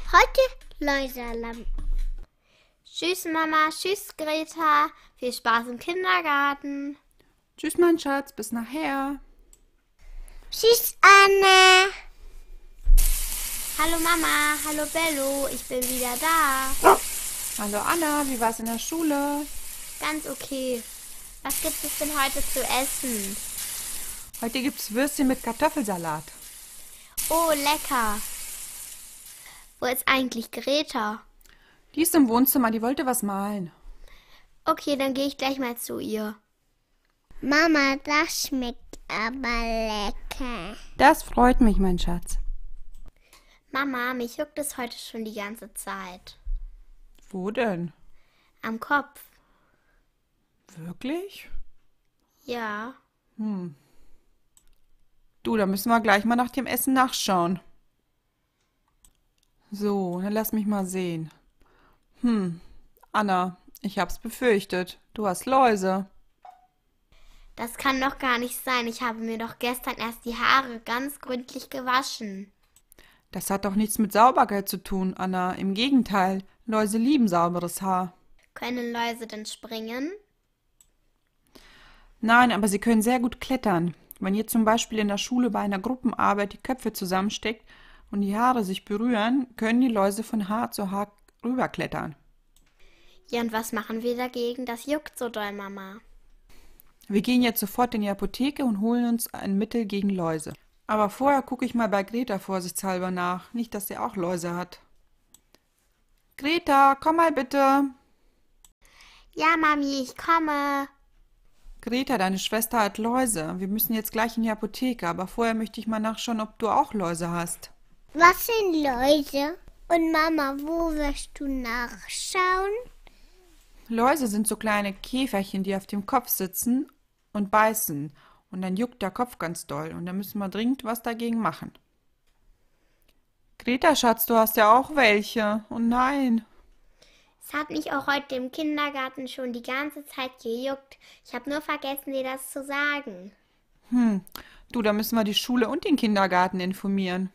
Heute Läuserlampen. Tschüss Mama, tschüss Greta. Viel Spaß im Kindergarten. Tschüss, mein Schatz, bis nachher. Tschüss, Anne. Hallo Mama, hallo Bello, ich bin wieder da. Hallo Anna, wie war's in der Schule? Ganz okay. Was gibt es denn heute zu essen? Heute gibt's Würstchen mit Kartoffelsalat. Oh, lecker. Wo ist eigentlich Greta? Die ist im Wohnzimmer, die wollte was malen. Okay, dann gehe ich gleich mal zu ihr. Mama, das schmeckt aber lecker. Das freut mich, mein Schatz. Mama, mich juckt es heute schon die ganze Zeit. Wo denn? Am Kopf. Wirklich? Ja. Du, da müssen wir gleich mal nach dem Essen nachschauen. So, dann lass mich mal sehen. Anna, ich hab's befürchtet. Du hast Läuse. Das kann doch gar nicht sein. Ich habe mir doch gestern erst die Haare ganz gründlich gewaschen. Das hat doch nichts mit Sauberkeit zu tun, Anna. Im Gegenteil, Läuse lieben sauberes Haar. Können Läuse denn springen? Nein, aber sie können sehr gut klettern. Wenn ihr zum Beispiel in der Schule bei einer Gruppenarbeit die Köpfe zusammensteckt und die Haare sich berühren, können die Läuse von Haar zu Haar rüberklettern. Ja, und was machen wir dagegen? Das juckt so doll, Mama. Wir gehen jetzt sofort in die Apotheke und holen uns ein Mittel gegen Läuse. Aber vorher gucke ich mal bei Greta vorsichtshalber nach. Nicht, dass sie auch Läuse hat. Greta, komm mal bitte. Ja, Mami, ich komme. Greta, deine Schwester hat Läuse. Wir müssen jetzt gleich in die Apotheke, aber vorher möchte ich mal nachschauen, ob du auch Läuse hast. Was sind Läuse? Und Mama, wo wirst du nachschauen? Läuse sind so kleine Käferchen, die auf dem Kopf sitzen und beißen. Und dann juckt der Kopf ganz doll. Und da müssen wir dringend was dagegen machen. Greta, Schatz, du hast ja auch welche. Oh nein. Es hat mich auch heute im Kindergarten schon die ganze Zeit gejuckt. Ich habe nur vergessen, dir das zu sagen. Du, da müssen wir die Schule und den Kindergarten informieren.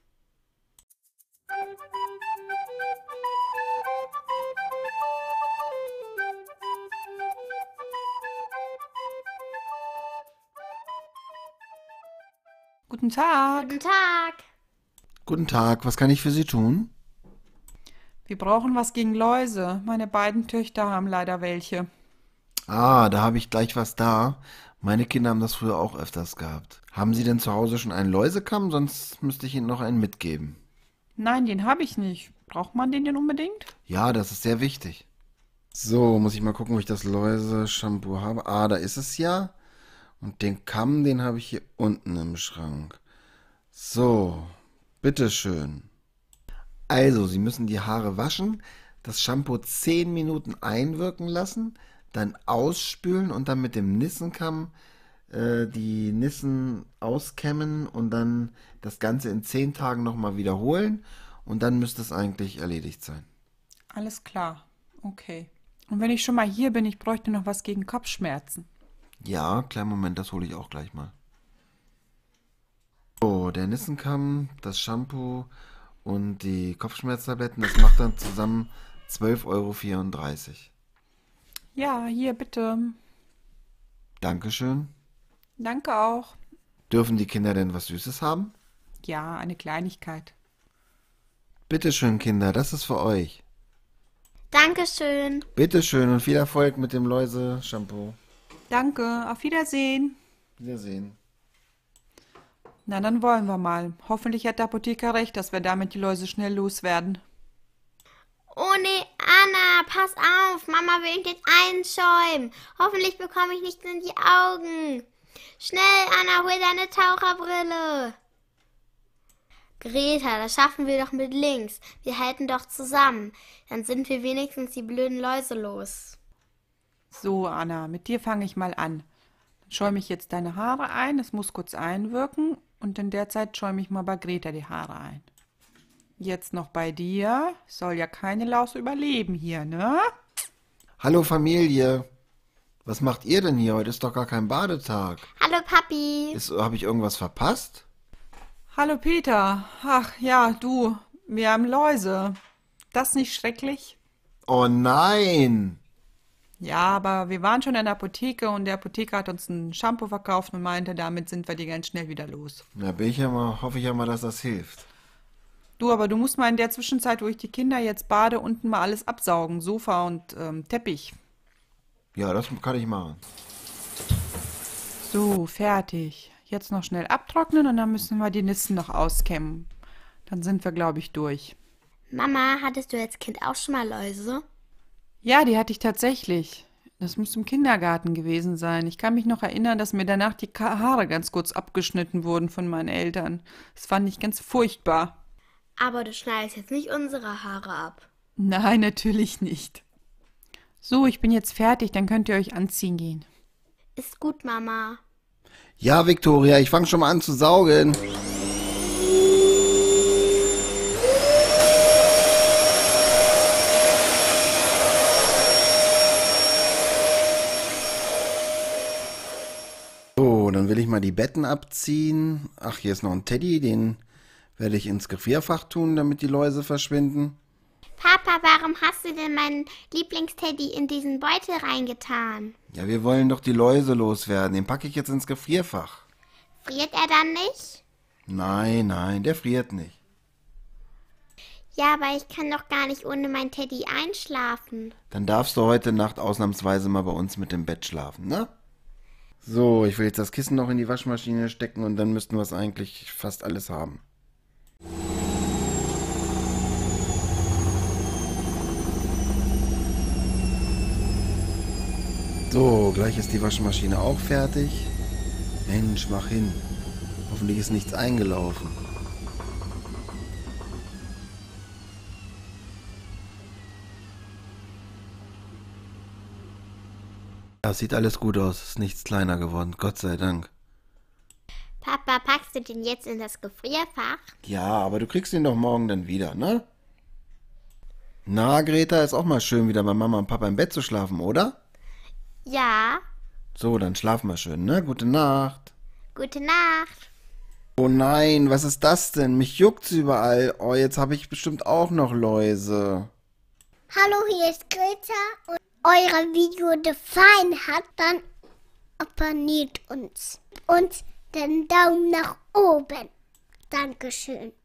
Guten Tag. Guten Tag. Guten Tag, was kann ich für Sie tun? Wir brauchen was gegen Läuse. Meine beiden Töchter haben leider welche. Ah, da habe ich gleich was da. Meine Kinder haben das früher auch öfters gehabt. Haben Sie denn zu Hause schon einen Läusekamm? Sonst müsste ich Ihnen noch einen mitgeben. Nein, den habe ich nicht. Braucht man den denn unbedingt? Ja, das ist sehr wichtig. So, muss ich mal gucken, ob ich das Läuse-Shampoo habe. Ah, da ist es ja. Und den Kamm, den habe ich hier unten im Schrank. So, bitteschön. Also, Sie müssen die Haare waschen, das Shampoo 10 Minuten einwirken lassen, dann ausspülen und dann mit dem Nissenkamm die Nissen auskämmen und dann das Ganze in 10 Tagen nochmal wiederholen und dann müsste es eigentlich erledigt sein. Alles klar. Okay. Und wenn ich schon mal hier bin, ich bräuchte noch was gegen Kopfschmerzen. Ja, kleinen Moment, das hole ich auch gleich mal. So, der Nissenkamm, das Shampoo und die Kopfschmerztabletten, das macht dann zusammen 12,34 €. Ja, hier bitte. Dankeschön. Danke auch. Dürfen die Kinder denn was Süßes haben? Ja, eine Kleinigkeit. Bitteschön, Kinder, das ist für euch. Dankeschön. Bitteschön und viel Erfolg mit dem Läuse-Shampoo. Danke, auf Wiedersehen. Wiedersehen. Na, dann wollen wir mal. Hoffentlich hat der Apotheker recht, dass wir damit die Läuse schnell loswerden. Oh nee, Anna, pass auf. Mama will dich jetzt einschäumen. Hoffentlich bekomme ich nichts in die Augen. Schnell, Anna, hol deine Taucherbrille. Greta, das schaffen wir doch mit links. Wir halten doch zusammen. Dann sind wir wenigstens die blöden Läuse los. So, Anna, mit dir fange ich mal an. Dann schäume ich jetzt deine Haare ein, es muss kurz einwirken und in der Zeit schäume ich mal bei Greta die Haare ein. Jetzt noch bei dir. Soll ja keine Laus überleben hier, ne? Hallo Familie. Was macht ihr denn hier? Heute ist doch gar kein Badetag. Hallo, Papi. Habe ich irgendwas verpasst? Hallo Peter. Ach ja, du. Wir haben Läuse. Das nicht schrecklich? Oh nein! Ja, aber wir waren schon in der Apotheke und der Apotheker hat uns ein Shampoo verkauft und meinte, damit sind wir die ganz schnell wieder los. Na, hoffe ich ja mal, dass das hilft. Du, aber du musst mal in der Zwischenzeit, wo ich die Kinder jetzt bade, unten mal alles absaugen. Sofa und Teppich. Ja, das kann ich machen. So, fertig. Jetzt noch schnell abtrocknen und dann müssen wir die Nisten noch auskämmen. Dann sind wir, glaube ich, durch. Mama, hattest du als Kind auch schon mal Läuse? Ja, die hatte ich tatsächlich. Das muss im Kindergarten gewesen sein. Ich kann mich noch erinnern, dass mir danach die Haare ganz kurz abgeschnitten wurden von meinen Eltern. Das fand ich ganz furchtbar. Aber du schneidest jetzt nicht unsere Haare ab. Nein, natürlich nicht. So, ich bin jetzt fertig, dann könnt ihr euch anziehen gehen. Ist gut, Mama. Ja, Viktoria, ich fange schon mal an zu saugen. So, dann will ich mal die Betten abziehen. Ach, hier ist noch ein Teddy, den werde ich ins Gefrierfach tun, damit die Läuse verschwinden. Papa, warum hast du denn meinen Lieblingsteddy in diesen Beutel reingetan? Ja, wir wollen doch die Läuse loswerden. Den packe ich jetzt ins Gefrierfach. Friert er dann nicht? Nein, der friert nicht. Ja, aber ich kann doch gar nicht ohne meinen Teddy einschlafen. Dann darfst du heute Nacht ausnahmsweise mal bei uns mit dem Bett schlafen, ne? So, ich will jetzt das Kissen noch in die Waschmaschine stecken und dann müssten wir es eigentlich fast alles haben. So, gleich ist die Waschmaschine auch fertig. Mensch, mach hin. Hoffentlich ist nichts eingelaufen. Das sieht alles gut aus. Ist nichts kleiner geworden. Gott sei Dank. Papa, packst du den jetzt in das Gefrierfach? Ja, aber du kriegst ihn doch morgen dann wieder, ne? Na, Greta, ist auch mal schön, wieder bei Mama und Papa im Bett zu schlafen, oder? Ja. So, dann schlafen wir schön, ne? Gute Nacht. Gute Nacht. Oh nein, was ist das denn? Mich juckt's überall. Oh, jetzt habe ich bestimmt auch noch Läuse. Hallo, hier ist Greta und euer Video gefallen hat, dann abonniert uns und den Daumen nach oben. Dankeschön.